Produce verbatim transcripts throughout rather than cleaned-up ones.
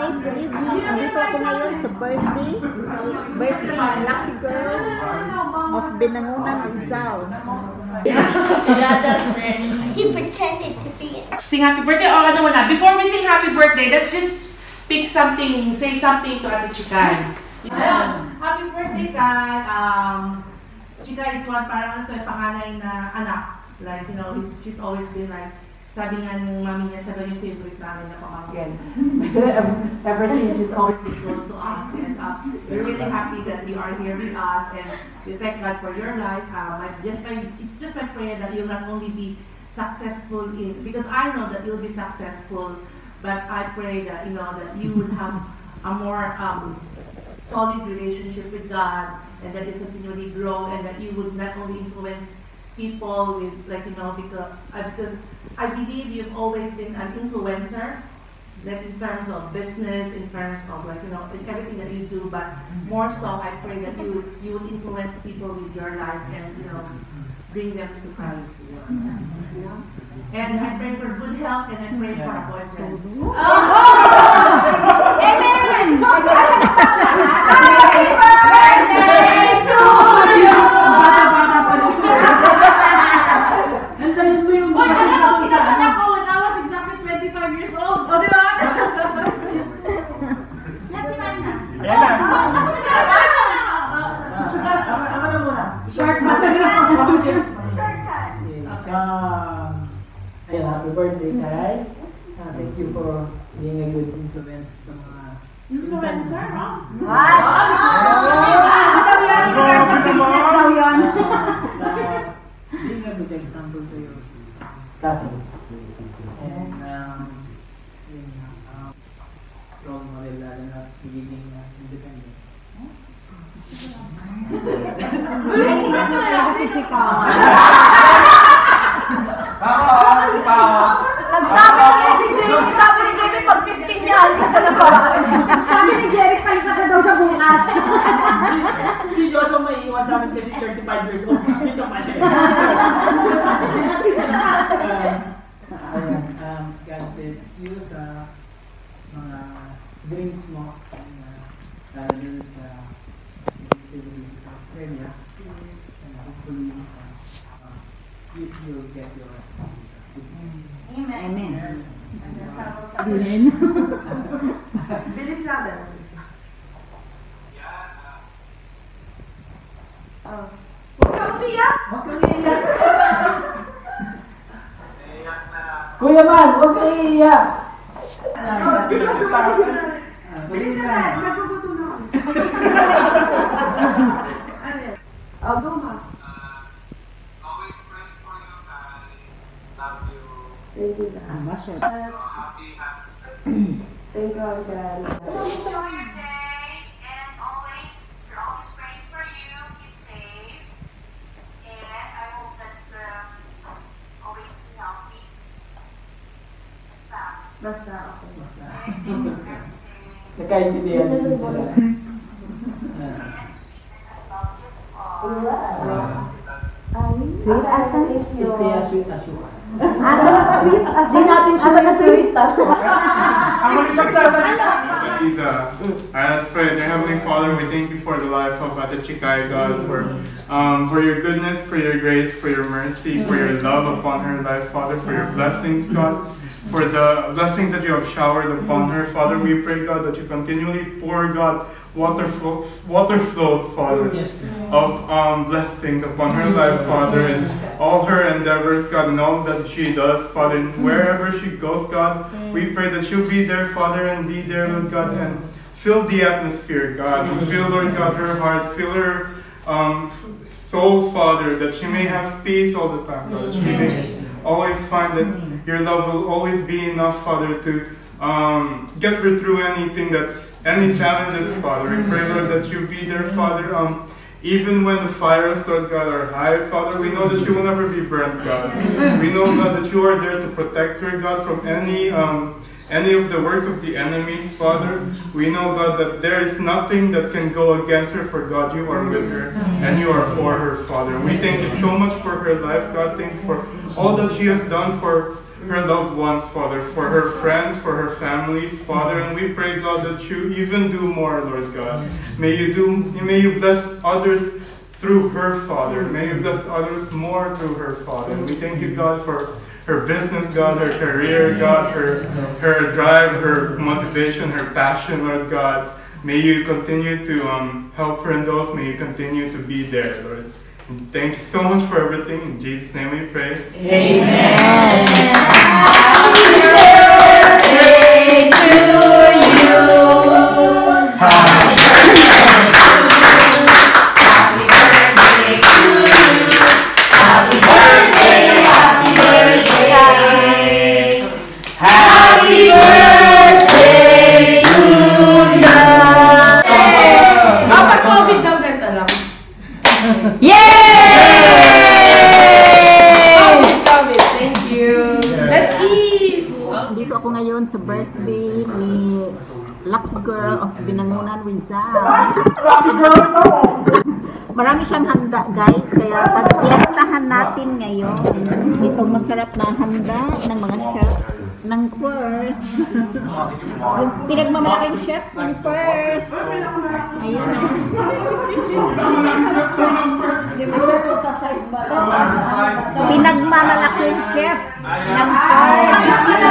guys, good evening. Andito ako ngayon sa birthday. Birthday ng lucky girl of Binangonan, Rizal. He pretended to be it. Sing happy birthday or ano muna. Before we sing happy birthday, let's just pick something, say something to Ate Chikay. Yeah. Happy birthday, Kai. Um, Chikay is one parang ito yung panganay na anak. Like, you know, she's always been like, sabi nga ng mami niya, siya daw yung favorite namin na pamangkin. Ever since, she's always been close to us. And uh, we're really happy that you are here with us. And we thank God for your life. Um, I just, I, it's just my prayer that you'll not only be successful in, because I know that you'll be successful, but I pray that, you know, that you would have a more um, solid relationship with God, and that it continually grow, and that you would not only influence people with, like, you know, because, uh, because I believe you've always been an influencer, that in terms of business, in terms of, like, you know, in everything that you do, but more so, I pray that you you would influence people with your life and, you know, bring them to Christ. Yeah. And I pray for good health, and I pray for a boyfriend. Oh! Amen! Happy birthday to you! Uy, alam mo, pinapan ako when I was exactly twenty-five years old. O, di ba? twenty-nine na. Ayan na. Tapos na Ako na muna. Shortcut. Shortcut. Ayan, happy birthday, Kai. Uh, thank you for being a good influence sa mga Influencer, ha? What? Ikaw yun, in terms of business daw yun. Being a good example to your classmates. And, um, yun, um, role model, lalo na pagiging independent. Ay, hindi ko na lang si Chika. Nagsabi niya si Jamie, sabi ni Jamie pag fifteen niya, alis na siya ng paraan. Sabi ni Jerry, palit na daw siya bukas. Si Joshua may iwan sa amin kasi thirty-five years old. Dito pa siya. Ayan, um, God bless you sa mga dreams mo. Lalo din sa ministry sa Australia. And hopefully, uh, you will get your Amen. Amen. Amen. Bilis natin. Oh. Huwag ka umiyak! Huwag kang iiyak! Kuya Man, huwag kang iiyak! Bilis natin! Nagugutom na kami. Oh, go ma. Thank you, God. Thank God, God. Enjoy your day, and always, we're always praying for you. Keep safe, and I hope that um, always be healthy. Basta. Basta, okay. Nakaintindihan niyo sila. Sweet as an is Stay as sweet as you are. Sweet as Di natin siya na sweet ah. Lisa, let's pray. Dear Heavenly Father, we thank you for the life of Ate Chikay, God, for um, for your goodness, for your grace, for your mercy, for your love upon her life, Father, for your blessings, God, for the blessings that you have showered upon her, Father. We pray, God, that you continually pour, God, water, flow, water flows, Father, of um, blessings upon her life, Father, and all her endeavors, God, and all that she does, Father, and wherever she goes, God, we pray that you'll be there, Father, and be there, Lord God, and fill the atmosphere, God, and fill, Lord God, her heart, fill her um, soul, Father, that she may have peace all the time, God, that she may always find that your love will always be enough, Father, to um, get her through anything that's any challenges, Father. We pray, Lord, that you be there, Father, um, even when the fires, Lord God, are high, Father. We know that she will never be burnt, God. We know, God, that you are there to protect her, God, from any um, any of the works of the enemies, Father. We know, God, that there is nothing that can go against her, for God, you are with her, and you are for her, Father. And we thank you so much for her life, God. Thank you for all that she has done for her loved ones, Father, for her friends, for her families, Father. And we pray, God, that you even do more, Lord God. May you do, may you bless others through her, Father. May you bless others more through her, Father. And we thank you, God, for her business, God, her career, God, her, her drive, her motivation, her passion, Lord God. May you continue to um, help her in those. May you continue to be there, Lord. And thank you so much for everything. In Jesus' name we pray. Amen. Happy birthday to you. Happy sa birthday ni Lucky Girl of Binangunan, Rizal. Marami siyang handa, guys, kaya pag-fiestahan natin ngayon itong masarap na handa ng mga chefs ng Perth. Yung pinagmamalaking chefs ng Perth. Ayun na. Pinagmamalaking chef ng Perth.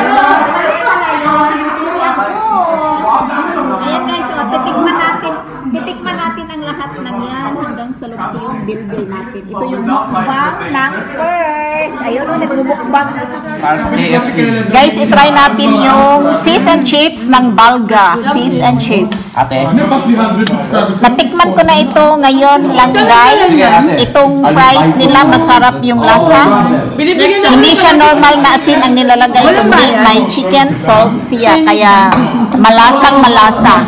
Ayan guys, so, titikman natin, titikman natin ang lahat ng yan hanggang sa loob yung bilbil natin. Ito yung mukbang ng Perth. Ayun o, nagmumukbang na sa guys, itry natin yung fish and chips ng Balga. Fish and chips. Ate? Natikman ko na ito ngayon lang guys. Itong fries nila, masarap yung lasa. Hindi siya normal na asin ang nilalagay, kundi may chicken salt siya, kaya malasang malasa.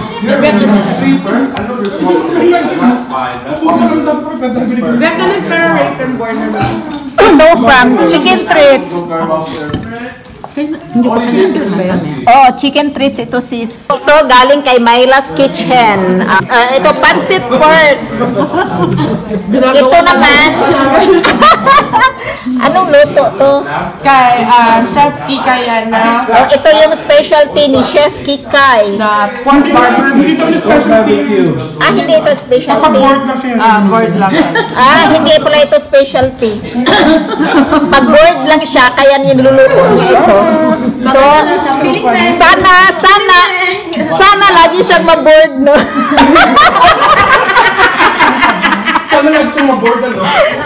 Vietnamese pero raisin born na lang. No, from chicken treats. Oh, chicken treats ito sis. Ito galing kay Myla's Kitchen. Uh, uh, ito pancit pork. Ito naman. Anong luto to? Kay uh, Chef Kikay yan na Oh, ito yung specialty ni Chef Kikay. na pork barber. Ah, hindi ito specialty. Ah, board lang. Ah, hindi pala ito specialty. Pag board lang siya, kaya niluluto niya ito. So, sana, sana, sana lagi siyang maboard, no? Sana lagi siyang maboard, ano?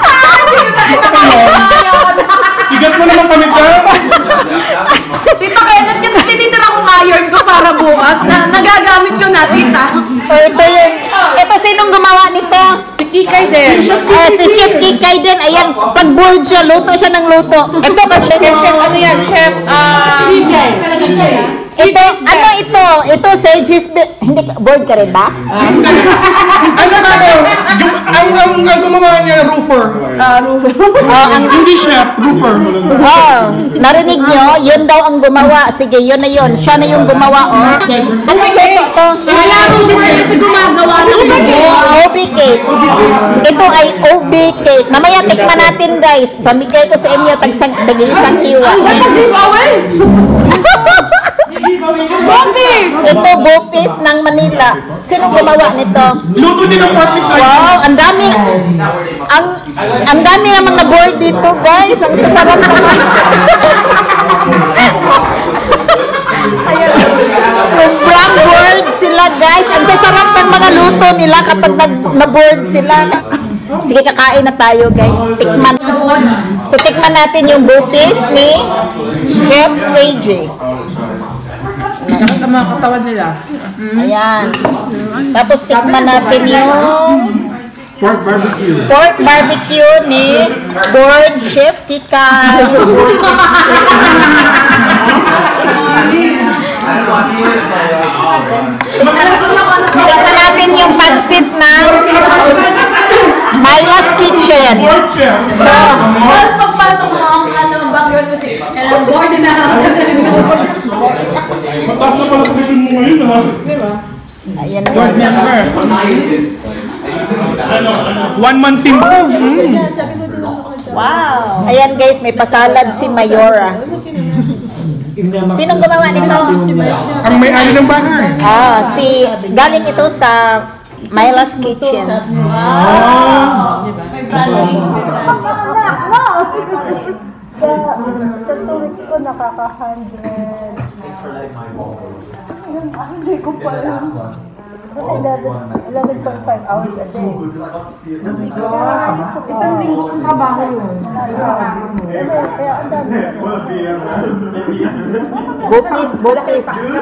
Igas mo naman kami dyan! Tita Kenneth, yung tinitira kong iron ko para bukas na nagagamit ko na, tita. Oh, ito yung, ito sinong gumawa nito? Si Kikay din. Ah, si Chef Kikay din. Ayan, pag board siya, luto siya ng luto. Ito, kasi Chef, ano yan? Chef, ah... C J. Ito, ano ito? Ito, Sage's Be- hindi, ka- board ka rin ba? Ano na ano? Ang ang ang gumawa niya, roofer. Ah, Ruben. Oh, ang, Hindi chef, roofer. wow, narinig nyo? Yun daw ang gumawa. Sige, yun na yun. Siya na yung gumawa, oh. Ano ito to? Wala rumor kasi gumagawa ng O B cake. Ito ay O B cake. Mamaya tikman natin, guys. Pamigay ko sa inyo tagsang tag-isang hiwa. Bopis! Ito, Bopis ng Manila. Sino gumawa nito? Luto din ng pork tayo. Wow, ang dami. Ang ang dami namang na-board dito, guys. Ang sasarap naman. Ayan. Sobrang bored sila, guys. Ang sasarap ng mga luto nila kapag na-board sila. Sige, kakain na tayo, guys. Tikman. So, tikman natin yung Bopis ni Chef Sage. Nakakit ang mga katawan nila. Ayan. Tapos tikman natin yung Pork barbecue. pork barbecue ni Board Chef Kikay. Tikman natin yung pansit na Myla's Kitchen. Pork chef. So, pagpasok mo ang ano, background music. Alam, board na ako. Taas na pala posisyon mo ngayon, ha? Ayan na. Board member. One man team. Wow! Ayan guys, may pasalad si Mayora. Sinong gumawa nito? Ang may-ari ng bahay. Ah, si galing ito sa Myla's Kitchen. Ah. Sa two weeks ko nakaka-hundred. Hindi ko pa alam. eleven point five hours a day. Isang linggo kong trabaho yun. Kaya ang dami. Bupis, bupis.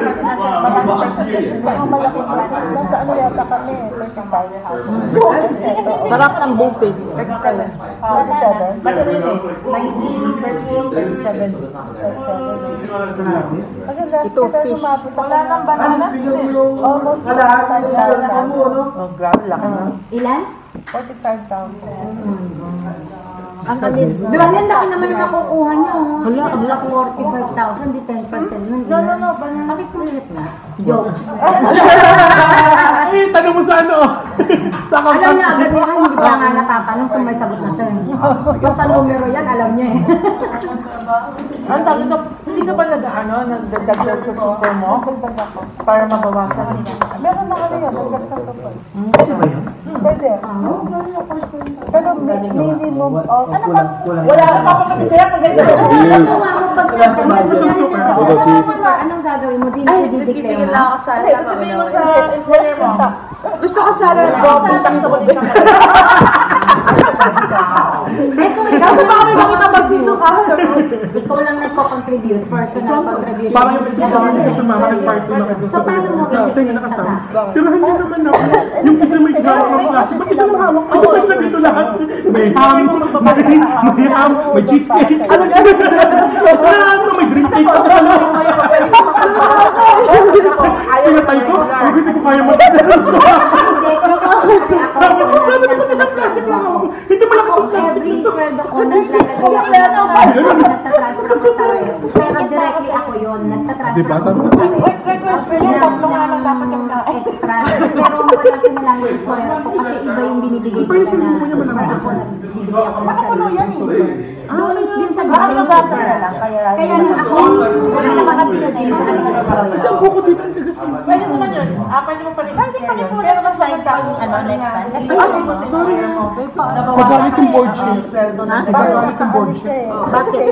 Mga malaking brand. Nasa ano yata kami? thirty-five. Sarap ng bupis. thirty-seven. Kasi yun eh, nineteen, thirty-seven. Ito, fish. Wala nang banana. Almost forty-five thousand. Oh, grabe, laki na. Ilan? forty-five thousand. Ang alin. Di ba yan, laki naman yung nakukuha niyo. Hala, ang laki. forty-five thousand, di ten percent nun. No, no, no. Bakit kulit na? Joke. Eh, tanong mo sa ano? Sa Alam niya, agad niya, hindi pa nga natatanong kung may sagot na siya. Basta numero yan, alam niya eh. Ang tawag ka, hindi ka ba nag-ano, nagdagdag sa super mo? Para mabawasan. Meron na kami yan, nagdag sa kapal. Pwede ba yun? Pwede. Pero minimum of... Ano ba? Wala ka papapatid kaya pag ganito. Ano nga mo pag anong gagawin mo? Di i-declare mo? Hindi, sasabihin mo sa employer mo. Gusto ko sa red Bob, isang sabon din naman. Eh kung ikaw ba kami makita mag-viso ka? Ikaw lang nagko-contribute, personal contribution. Parang yung pinagawa niya sa mama ng party na kayo. So paano mo Kasi i-declare nga sa nakasama. tax? Tirahan niya naman ako. Yung isa may gawak ng klase. Ba't isa lang hawak? Ano ba na dito lahat? May ham, may may ham, may cheesecake. Ano yan? Ano? May drink cake pa sa ano? Pinatay ko? Huwag hindi ko kaya mag-drink ko. Sabi ko sa plastic lang ako. Hindi mo lang ako plastic Every dito. sweldo ko, naglalagay ako ng nagtatransfer ako sa res. Pero directly ako yun, nagtatransfer Diba? ako Sabi ko sa sa'yo. res. Ng extra. Pero malaki na lang yung employer ko kasi iba yung binibigay ko na na ako nagbibigay ako ng sarili. Doon din sa business super. Kaya lang ako, wala naman ang pinagay mo ang employer. Kasi ang buko dito ang tigas mo. Pwede naman yun. Ah, pwede mo pa rin. Pero mas like that, ano, next time. Sorry ah. Pagalit yung board sheet. Pagalit yung board sheet. Bakit?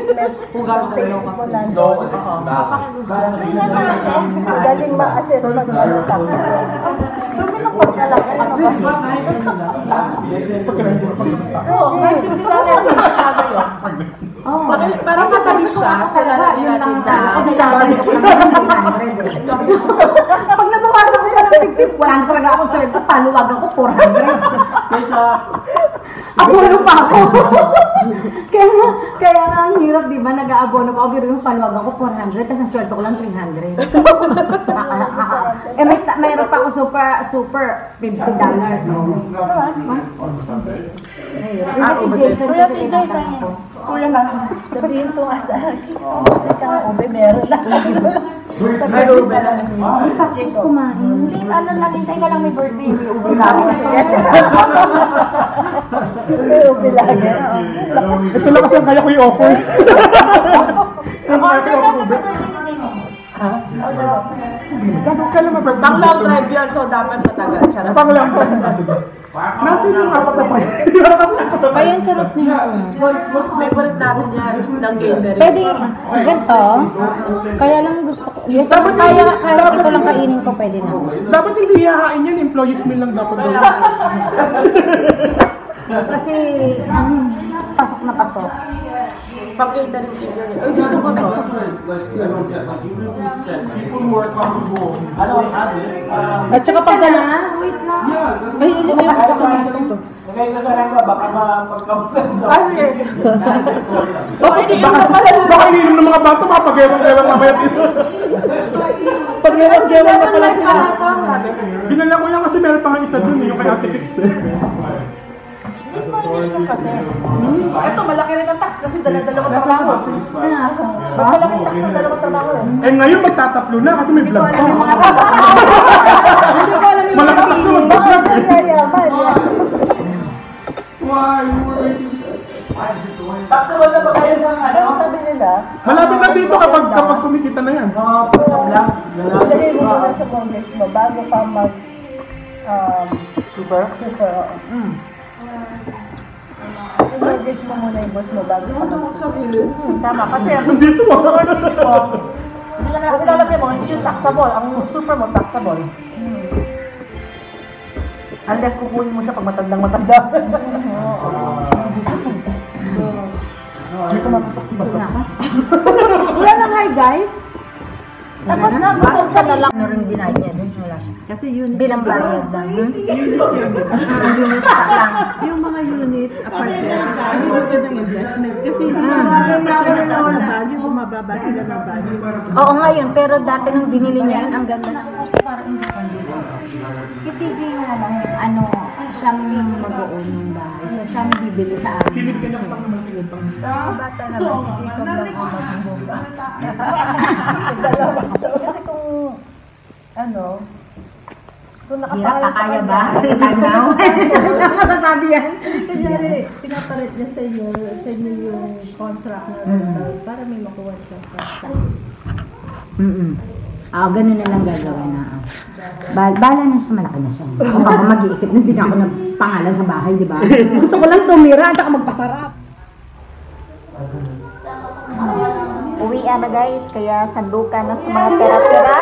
Galing ma-assess pag tax. Oh, parang masabi siya, Talaga, yun lang ang tao. Kasi nabalik ko lang ng three hundred eh. Pag nabawasan ko pa ng fifty, wala na talaga akong sweldo. Paluwagan ko, four hundred. Abono pa ako. kaya, kaya nga ang hirap, di ba? Nag-aabono pa ako. Pero yung paluwagan ko, four hundred. Tapos ang sweldo ko lang, three hundred. Eh, may, mayroon pa ako super, super fifty dollars. Ah, si Jason kasi tinatanong ko. Kuya nga, sabihin ko nga sa isang ube, meron lang. May ube lang. Hindi pa tapos kumain. Hindi, ano lang, hintay ka lang may birthday, may ube lang. May ube lang. Ito lang kasi ang kaya ko i-offer. Order na sa birthday mo. Ha? Gano'n ka lang mabag? Pang long drive yun, so dapat matagal. Charot. Pang lang drive. Nasa yung apat na pa yun. Kaya ang sarap niya. Favorite namin yan, ng gamer. Pwede, ganito. Kaya lang gusto ko. Ito, kaya, kaya ito lang kainin ko, pwede na. Dapat hindi hihahain yan. Employees meal lang dapat doon. Kasi, um, pasok na pasok. Pag-catering figure yun. Ay, gusto ko to. At saka pag gano'n, wait lang. Ay, hindi mo yung pagkakamato. Okay, baka, baka ininom ng mga bata, makapag-gewang-gewang mamaya dito. Pag-gewang-gewang na pala sila. Ginala ko lang kasi meron pa nga isa dun, yung kay Ate Fix. Ito, malaki rin ang tax kasi dala-dalawa trabaho. Mas malaki tax ng dalawang trabaho. Eh ngayon magtatatlo na kasi may Hindi ko vlog alam pa. yung mga Hindi ko alam yung mga Malakas na feeling. mag-vlog eh. Yayaman. Why? Why? Takbo na ba kayo ng ano? Sabi nila. Malapit na dito kapag kapag kumikita na yan. Ilagay mo muna sa Congress mo bago pa mag um, super? Super, oo. Mm. I-mortgage mo muna yung boss mo bago pa mag Hmm, tama, kasi Nandito ah. kung ilalagay mo, hindi yung taxable. Ang super mo, taxable. Hmm. Unless kukunin mo siya pag matandang matanda. Wala lang, hi guys. Tapos na, bakit ka na lang? Ano rin dinahin niya dun? Wala siya. Kasi yun, Bilang bayad lang. Hmm? Ang unit pa lang. yung mga units, apart yan, hindi mo ng investment. Kasi hindi Ah. mo ng value, bumababa sila ng value. Oo nga yun, pero dati nung binili niya yun, ang ganda ng kasi parang independent. Si C J nga lang, ano, siyang mag-own ng bahay. So, siyang bibili sa amin. Kilid ka na pang makinig pang. Bata na ba? Si Jacob lang ang mag-own. Dalawa. Kasi kung, ano, kung Hirap nakapahal ka kaya ba? Time now? Masasabi yan. Kunyari, pinapalit niya sa inyo, sa inyo yung contract na rental para may makuha siya sa Mm-mm. Ah, ganun na lang gagawin na. ah. Ba bala na siya, malaki na siya. Kung ako mag-iisip, hindi na ako nagpangalan sa bahay, di ba? Gusto ko lang tumira at saka magpasarap. Uwian na guys, kaya sandukan na sa mga pera-pera.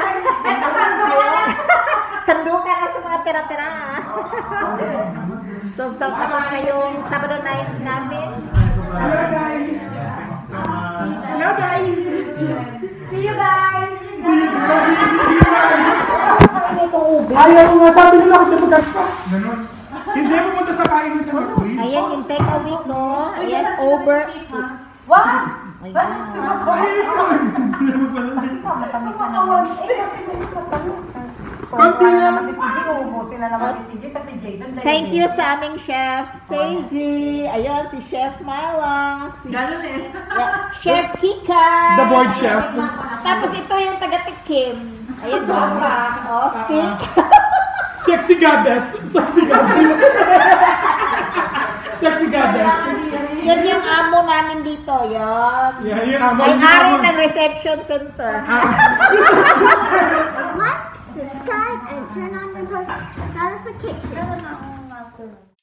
Sandukan na sa mga pera-pera. So, so tapos na yung Sabado nights namin. Hello guys! See you guys! Ayaw nga, sabi nila kasi magkaspa. Ganon. Hindi mo punta sa kain mo sa Northbridge. Ayan yung take away ko. Ayan, over. What? Ayan. Konti lang. si C J, uubusin na naman si C J kasi Jason. Thank you sa aming chef, Seiji. Ayun, si Chef Marla. Si Ganun eh. yeah, Chef Kika. The board chef. Tapos ito yung taga-tikim. Ayun, papa. Oh, sick. Sexy goddess. Sexy goddess. Sexy goddess. Yan yung amo namin dito. Yan. Yeah, yun ang Ay, ari ng reception center. Like, subscribe, and turn on your post notifications.